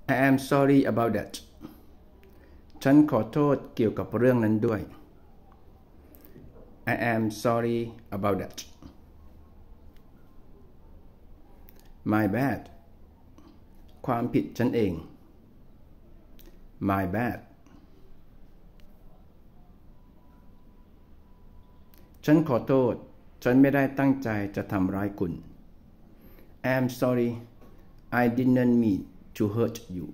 I am sorry about that ฉันขอโทษเกี่ยวกับเรื่องนั้นด้วย I am sorry about that My bad ความผิดฉันเอง My bad ฉันขอโทษฉันไม่ได้ตั้งใจจะทำร้ายคุณ I am sorry I didn't mean to hurt you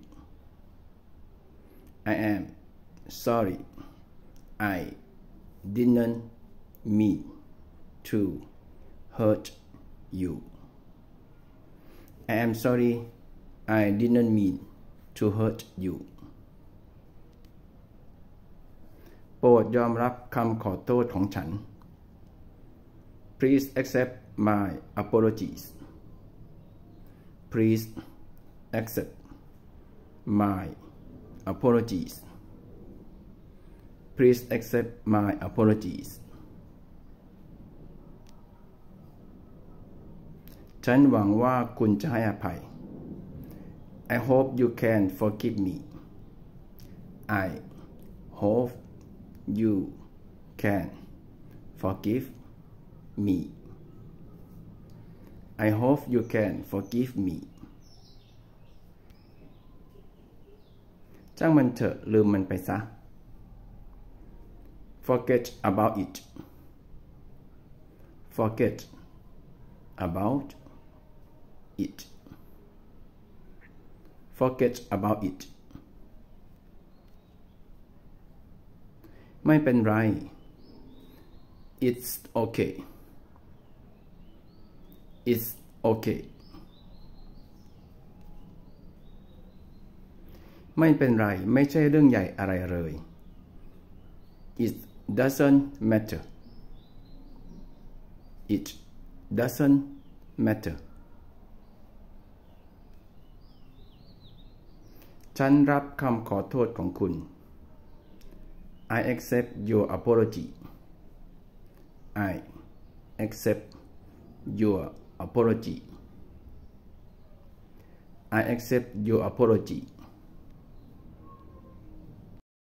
I am sorry I didn't mean to hurt you I am sorry I didn't mean to hurt you โปรดยอมรับคำขอโทษของฉัน Please accept my apologies Please accept my apologies Please accept my apologies ฉันหวังว่าคุณจะให้อภัย I hope you can forgive me I hope you can forgive me I hope you can forgive me จ้างมันเถอะลืมมันไปซะ Forget about it Forget about it Forget about it ไม่เป็นไร It's okay It's okay ไม่เป็นไรไม่ใช่เรื่องใหญ่อะไรเลย It doesn't matter It doesn't matter ฉันรับคำขอโทษของคุณ I accept your apology I accept your apology I accept your apology